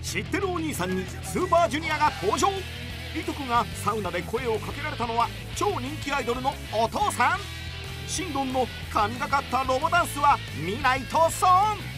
知ってるお兄さんにスーパージュニアが登場。リト君がサウナで声をかけられたのは超人気アイドルのお父さん。シンドンの神がかったロボダンスは見ないと損。